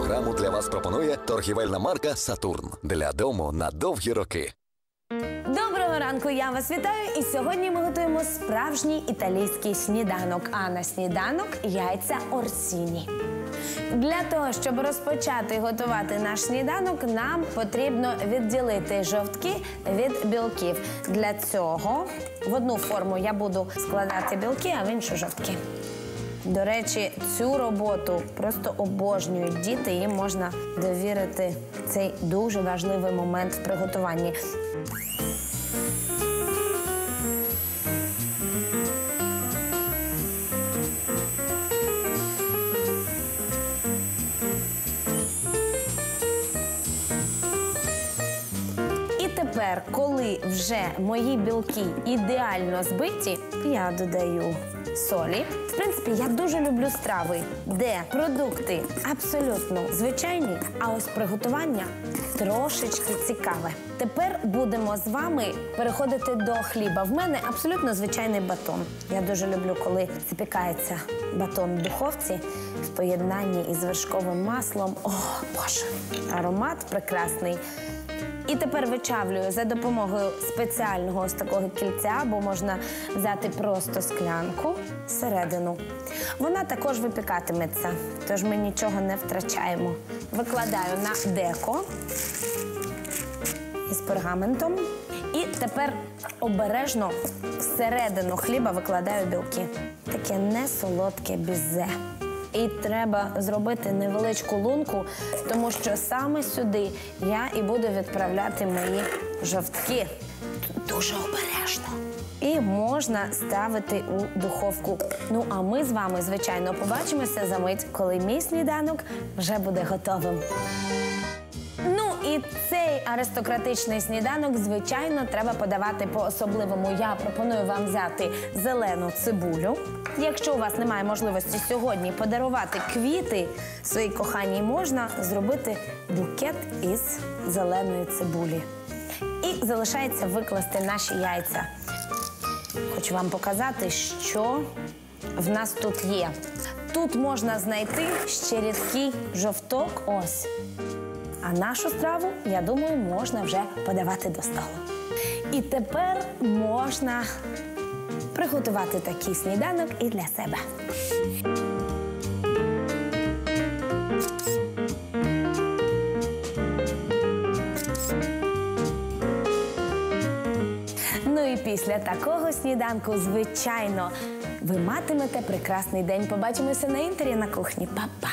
програму для вас пропонує торгівельна марка «Сатурн» для дому на довгі роки. Доброго ранку, я вас вітаю. І сьогодні ми готуємо справжній італійський сніданок. А на сніданок – яйця орсіні. Для того, щоб розпочати готувати наш сніданок, нам потрібно відділити жовтки від білків. Для цього в одну форму я буду складати білки, а в іншу – жовтки. До речі, цю роботу просто обожнюють діти, їм можна довірити цей дуже важливий момент в приготуванні. Тепер, коли вже мої білки ідеально збиті, я додаю солі. В принципі, я дуже люблю страви, де продукти абсолютно звичайні, а ось приготування трошечки цікаве. Тепер будемо з вами переходити до хліба. В мене абсолютно звичайний батон. Я дуже люблю, коли запікається батон в духовці в поєднанні із вершковим маслом. О, Боже, аромат прекрасний. І тепер вичавлюю за допомогою спеціального ось такого кільця, або можна взяти просто склянку всередину. Вона також випікатиметься, тож ми нічого не втрачаємо. Викладаю на деко із пергаментом. І тепер обережно всередину хліба викладаю білки. Таке несолодке бізе. І треба зробити невеличку лунку, тому що саме сюди я і буду відправляти мої жовтки. Дуже обережно. І можна ставити у духовку. Ну, а ми з вами, звичайно, побачимося за мить, коли мій сніданок вже буде готовим. Ну, і цей аристократичний сніданок, звичайно, треба подавати по-особливому. Я пропоную вам взяти зелену цибулю. Якщо у вас немає можливості сьогодні подарувати квіти своїй коханій, можна зробити букет із зеленої цибулі. І залишається викласти наші яйця. Хочу вам показати, що в нас тут є. Тут можна знайти ще рідкий жовток, ось. А нашу страву, я думаю, можна вже подавати до столу. І тепер можна приготувати такий сніданок і для себе. Ну і після такого сніданку, звичайно, ви матимете прекрасний день. Побачимося на Інтері на кухні. Па-па!